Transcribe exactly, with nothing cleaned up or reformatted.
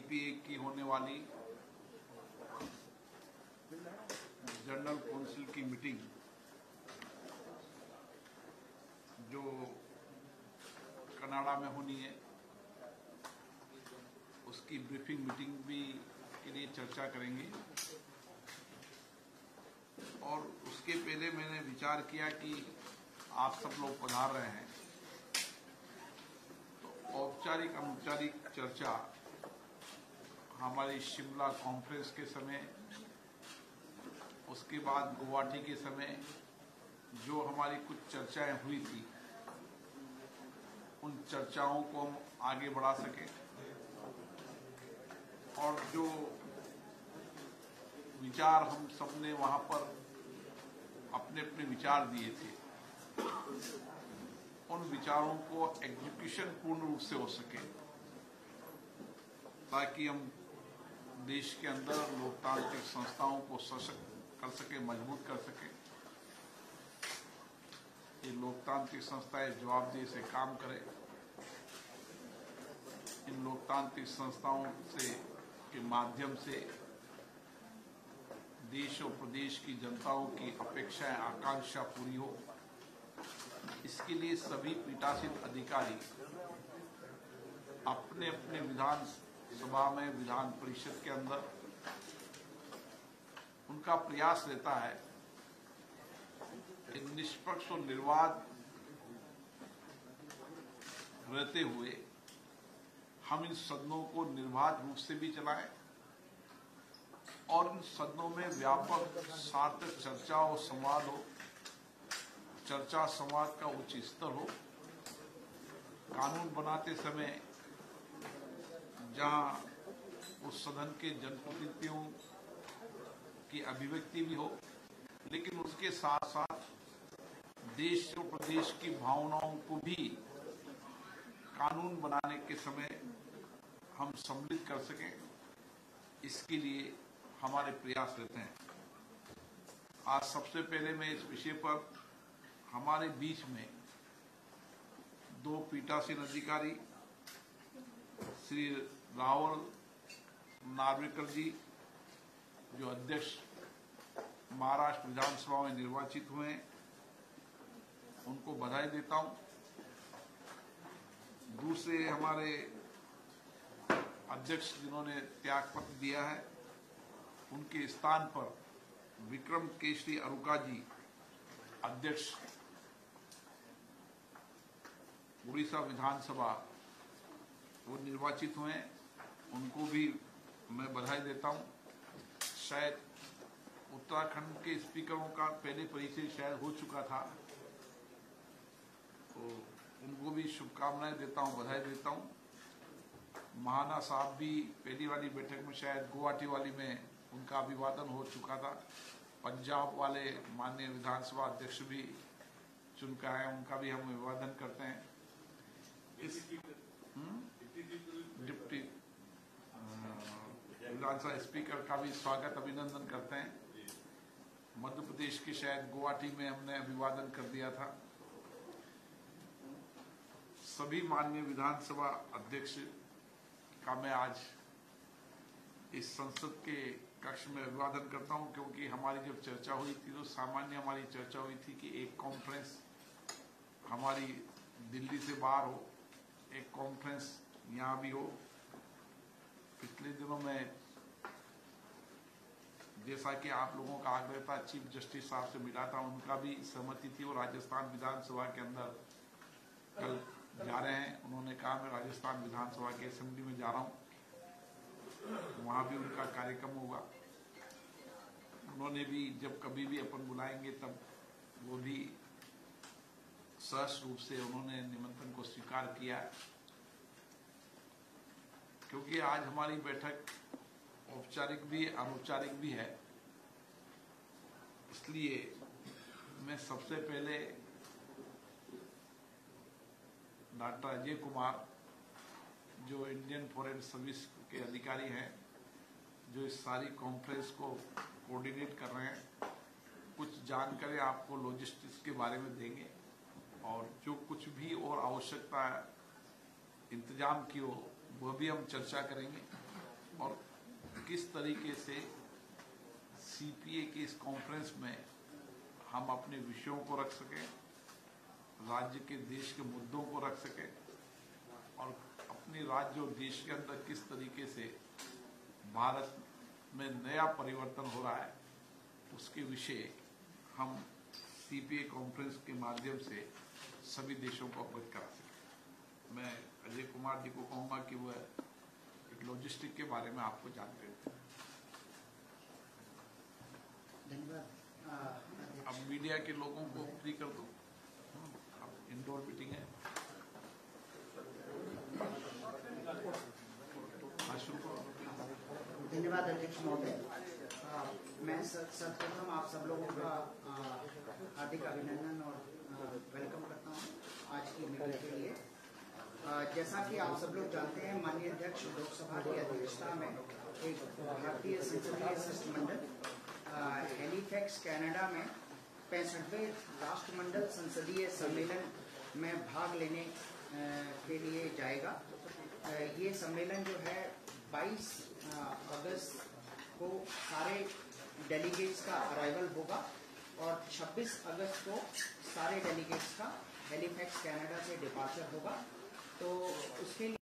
IPA की होने वाली जनरल काउंसिल की मीटिंग जो कनाडा में होनी है, उसकी ब्रीफिंग मीटिंग भी के लिए चर्चा करेंगे। और उसके पहले मैंने विचार किया कि आप सब लोग पधार रहे हैं, तो औपचारिक अनौपचारिक चर्चा हमारी शिमला कॉन्फ्रेंस के समय, उसके बाद गुवाहाटी के समय जो हमारी कुछ चर्चाएं हुई थी, उन चर्चाओं को हम आगे बढ़ा सकें और जो विचार हम सबने वहां पर अपने अपने विचार दिए थे, उन विचारों को एग्जीक्यूशन पूर्ण रूप से हो सके, ताकि हम देश के अंदर लोकतांत्रिक संस्थाओं को सशक्त कर सके, मजबूत कर सके। ये लोकतांत्रिक संस्थाएं जवाबदेही से काम करें। इन लोकतांत्रिक संस्थाओं से के माध्यम से देश और प्रदेश की जनताओं की अपेक्षाएं, आकांक्षा पूरी हो। इसके लिए सभी पीठासीन अधिकारी अपने अपने विधान सभा में, विधान परिषद के अंदर उनका प्रयास रहता है कि निष्पक्ष और निर्वाध रहते हुए हम इन सदनों को निर्बाध रूप से भी चलाएं और इन सदनों में व्यापक सार्थक चर्चा और संवाद हो, चर्चा संवाद का उच्च स्तर हो। कानून बनाते समय जहां उस सदन के जनप्रतिनिधियों की अभिव्यक्ति भी हो, लेकिन उसके साथ साथ देश और प्रदेश की भावनाओं को भी कानून बनाने के समय हम सम्मिलित कर सकें, इसके लिए हमारे प्रयास रहते हैं। आज सबसे पहले मैं इस विषय पर हमारे बीच में दो पीठासीन अधिकारी श्री रावल नार्वेकर जी, जो अध्यक्ष महाराष्ट्र विधानसभा में निर्वाचित हुए हैं, उनको बधाई देता हूं। दूसरे हमारे अध्यक्ष जिन्होंने त्यागपत्र दिया है, उनके स्थान पर विक्रम केशरी अरुका जी, अध्यक्ष उड़ीसा विधानसभा, वो निर्वाचित हुए हैं, उनको भी मैं बधाई देता हूं। शायद उत्तराखंड के स्पीकरों का पहले परिचय शायद हो चुका था, तो उनको भी शुभकामनाएं देता हूं, बधाई देता हूं। महाना साहब भी पहली वाली बैठक में, शायद गुवाहाटी वाली में उनका अभिवादन हो चुका था। पंजाब वाले माननीय विधानसभा अध्यक्ष भी चुनकर आए, उनका भी हम अभिवादन करते हैं। इस डिप्टी विधानसभा स्पीकर का भी स्वागत, अभिनंदन करते हैं। मध्य प्रदेश के शायद गुवाहाटी में हमने अभिवादन कर दिया था। सभी माननीय विधानसभा अध्यक्ष का मैं आज इस संसद के कक्ष में अभिवादन करता हूं, क्योंकि हमारी जब चर्चा हुई थी तो सामान्य हमारी चर्चा हुई थी कि एक कॉन्फ्रेंस हमारी दिल्ली से बाहर हो, एक कॉन्फ्रेंस यहां भी हो। पिछले दिनों में जैसा कि आप लोगों का आग्रह था, चीफ जस्टिस साहब से मिला था, उनका भी सहमति थी। वो राजस्थान विधानसभा के अंदर कल जा रहे हैं। उन्होंने कहा मैं राजस्थान विधानसभा के असेंबली में जा रहा हूं, वहां भी उनका कार्यक्रम होगा। उन्होंने भी जब कभी भी अपन बुलाएंगे तब वो भी सहर्ष रूप से उन्होंने निमंत्रण को स्वीकार किया, क्योंकि आज हमारी बैठक औपचारिक भी अनौपचारिक भी है। इसलिए मैं सबसे पहले डॉक्टर अजय कुमार, जो इंडियन फॉरेन सर्विस के अधिकारी हैं, जो इस सारी कॉन्फ्रेंस को कोऑर्डिनेट कर रहे हैं, कुछ जानकारी आपको लॉजिस्टिक्स के बारे में देंगे और जो कुछ भी और आवश्यकता इंतजाम की हो वह भी हम चर्चा करेंगे। और किस तरीके से सीपीए की इस कॉन्फ्रेंस में हम अपने विषयों को रख सकें, राज्य के देश के मुद्दों को रख सकें और अपने राज्य और देश के अंदर किस तरीके से भारत में नया परिवर्तन हो रहा है उसके विषय हम सीपीए कॉन्फ्रेंस के माध्यम से सभी देशों को अवगत करा सकें। मैं अजय कुमार जी को कहूंगा कि वह एक लॉजिस्टिक के बारे में आपको जानकारी दें। धन्यवाद। अब मीडिया के लोगों को फ्री कर दो, अब इंडोर मीटिंग है। धन्यवाद अध्यक्ष महोदय। मैं सर्वप्रथम आप सब लोगों का हार्दिक अभिनंदन और वेलकम करता हूं आज की मीटिंग के लिए। जैसा कि आप सब लोग जानते हैं, माननीय अध्यक्ष लोकसभा की अध्यक्षता में एक भारतीय संसदीय शिष्टमंडल हैलीफैक्स कनाडा में पैंसठवें राष्ट्रमंडल संसदीय सम्मेलन में भाग लेने के लिए जाएगा। ये सम्मेलन जो है बाईस अगस्त को सारे डेलीगेट्स का अराइवल होगा और छब्बीस अगस्त को सारे डेलीगेट्स का हैलीफैक्स कनाडा से डिपार्चर होगा। तो उसके लिए